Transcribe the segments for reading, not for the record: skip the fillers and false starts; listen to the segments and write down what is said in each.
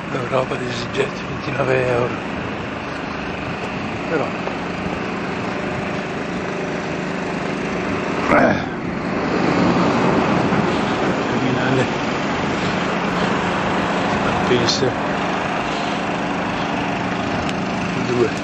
l'Europa di EasyJet, 29 euro. Però terminale Malpensa 2.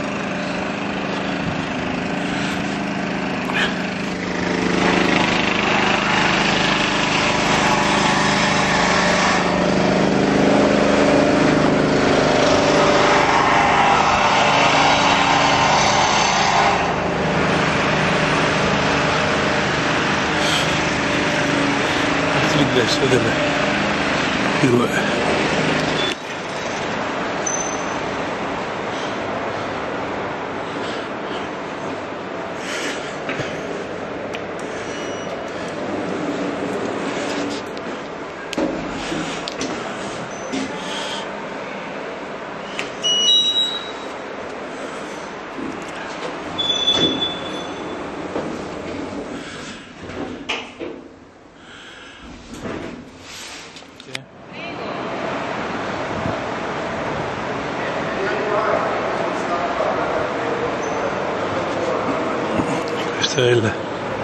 L'ingresso delle due. Questo è il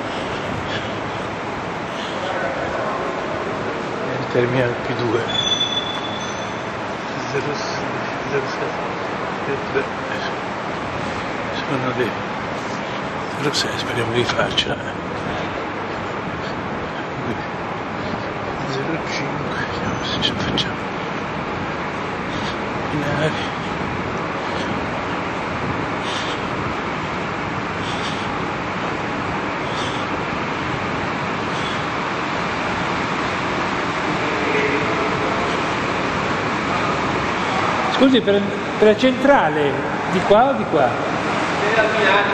terminal P2 07 sono dei 06, speriamo di farcela. 05, vediamo se ce la facciamo. Binari. Scusi, per la centrale, di qua o di qua? Deve al Milano,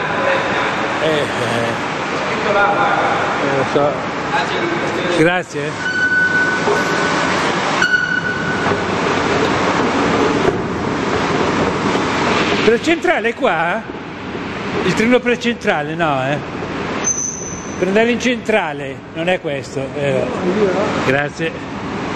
scritto là, Lo so. Grazie. Per la centrale è qua? Il treno per la centrale, no, Per andare in centrale, non è questo. Grazie.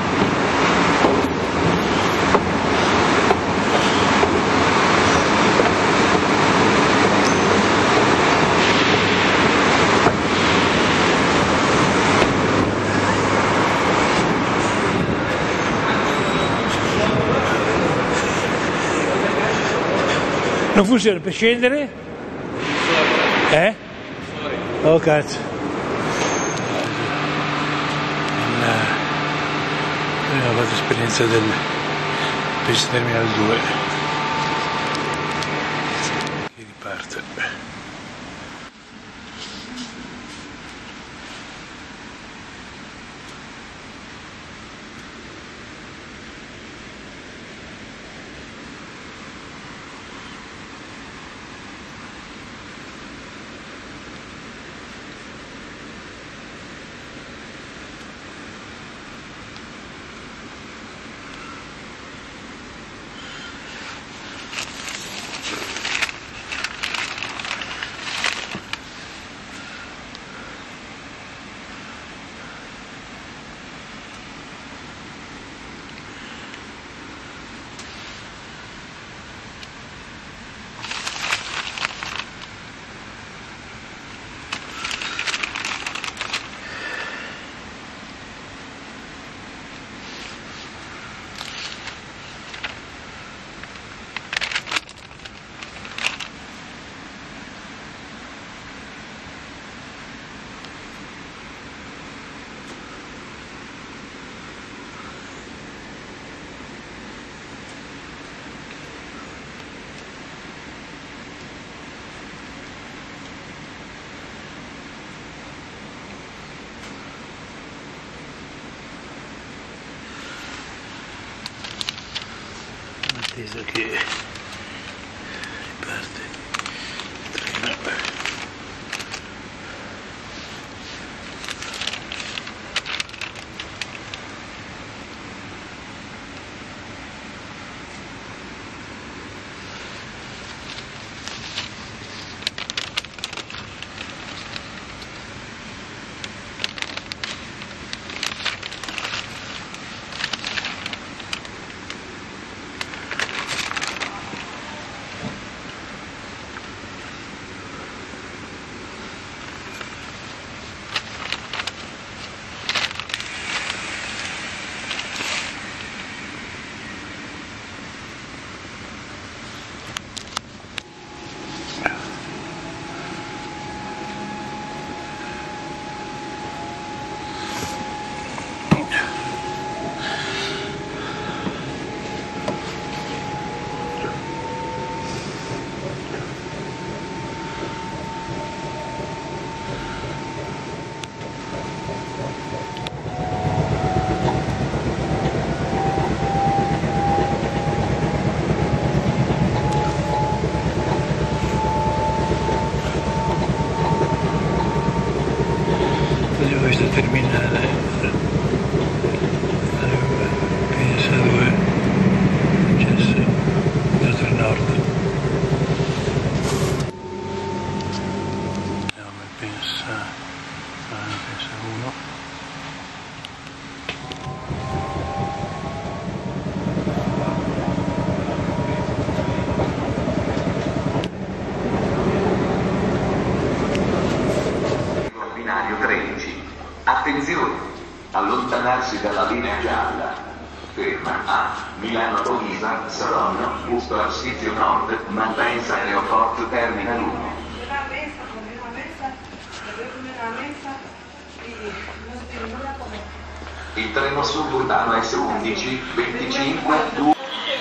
Non funziona per scendere? Oh cazzo. Abbiamo fatto esperienza del Pesce Terminal 2 che riparte. Attesa che parte il treno. staccarsi dalla linea gialla. Ferma a Milano-Pisa, Saronno, Busto Arsizio Nord, Malpensa Aeroport Terminal 1. Il treno suburbano S11 25 2.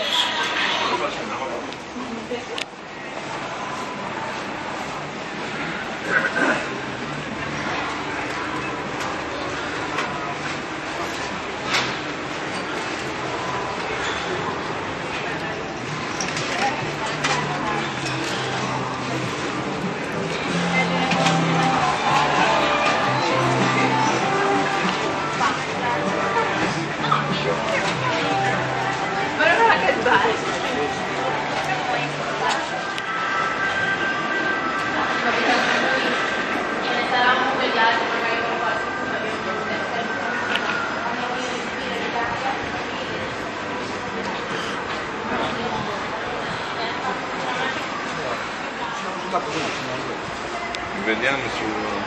Vediamo su...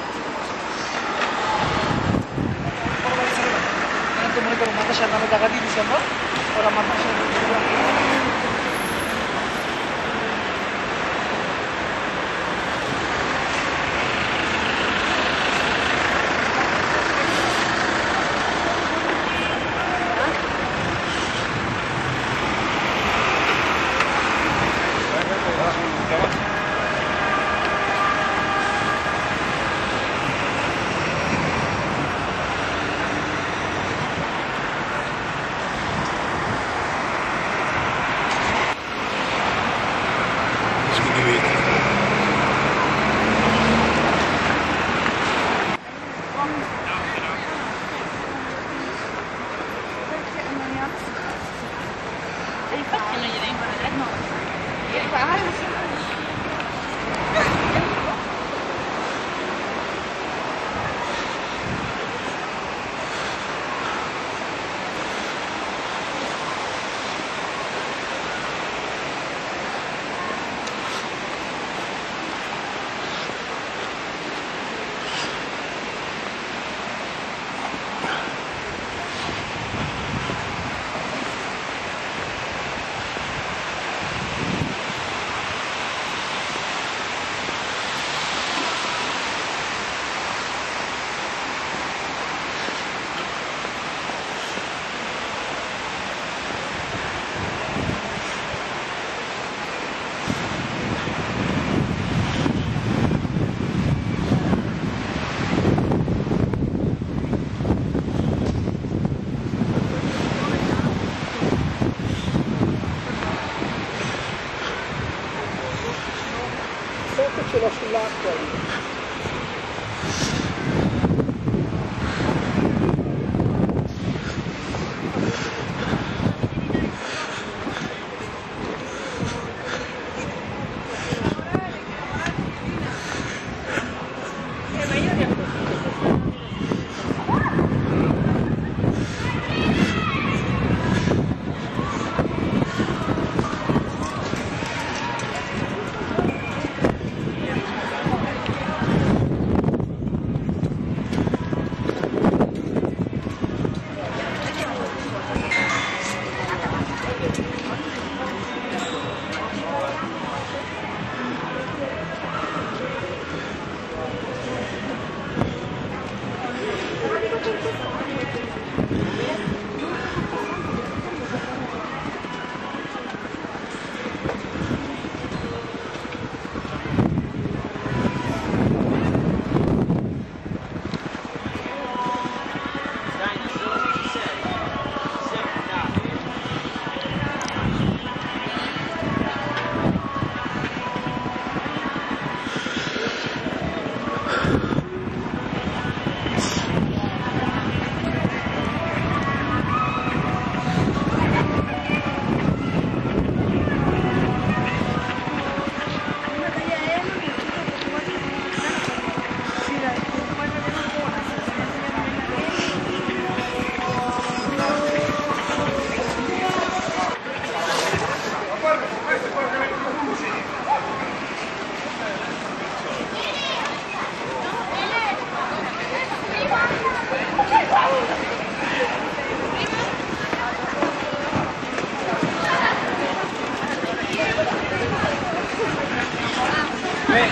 Nanti mulai baru mata saya nama dapat di sana, orang mata saya. Infatti non gliene importa, no. Ce l'ho sull'acqua.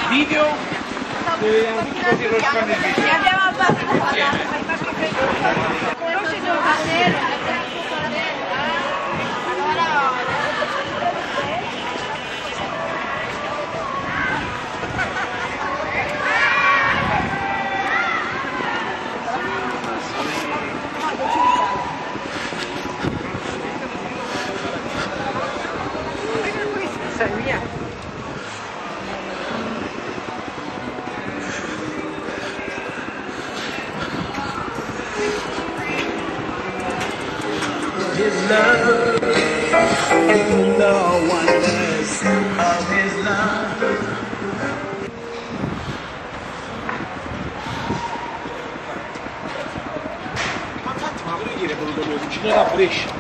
video? Così non fanno il video. Ne abbiamo abbastanza. Conosci il Vangelo? His love, and no one less of his love. Ma infatti, ma volevo dire quello che vicino alla Brescia.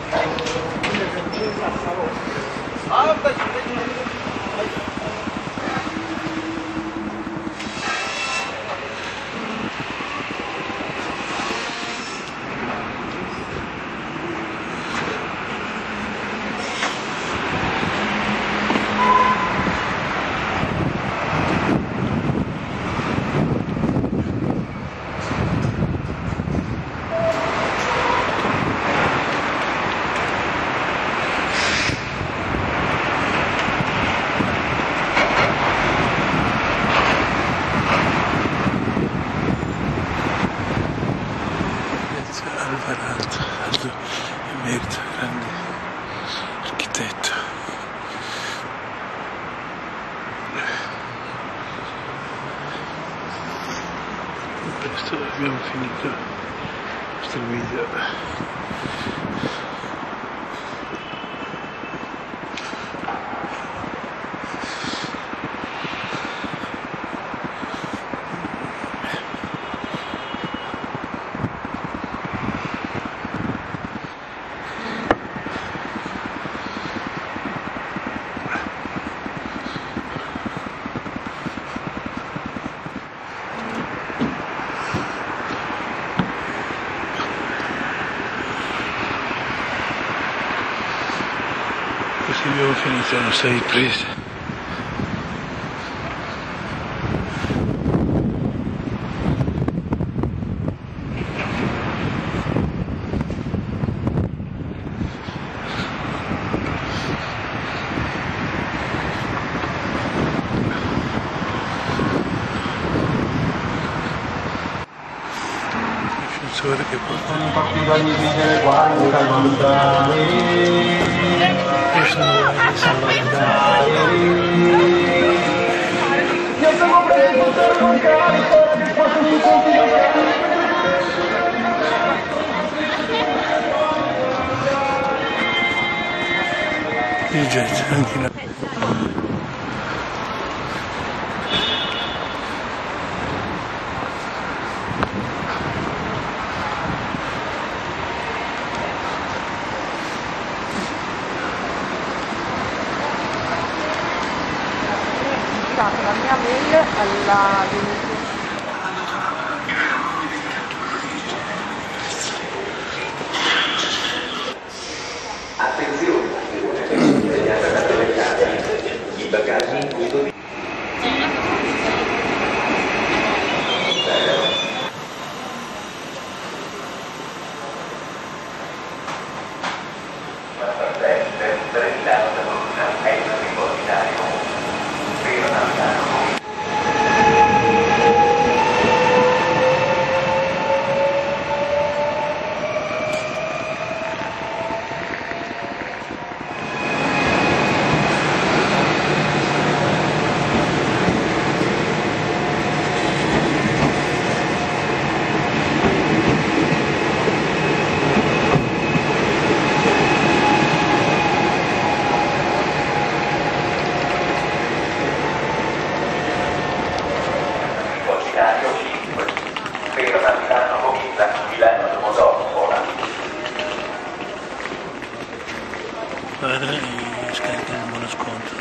Aldo emerito, grande architetto. Questo abbiamo finito questo video. Così abbiamo finito le nostre riprese. L'ascensore che porta. Il jet anche là. La mia mail alla Attenzione, i bagagli in uso di... Guarda e scarica il buono sconto.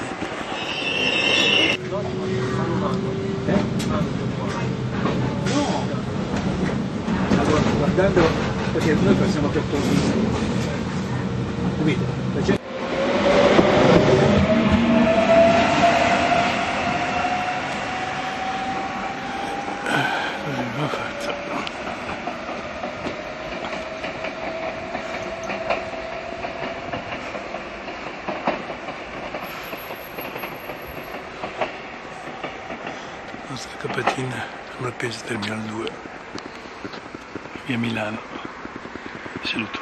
Allora, guardando, perché noi passiamo per così, capito? nostra capatina a Malpensa Terminal 2, via Milano. Vi saluto.